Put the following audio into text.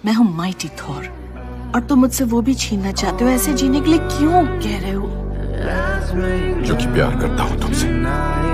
मैं हूँ mighty Thor और तुम मुझसे वो भी छीनना चाहते हो। ऐसे जीने के लिए क्यों कह रहे हो? क्योंकि प्यार करता हूँ तुमसे।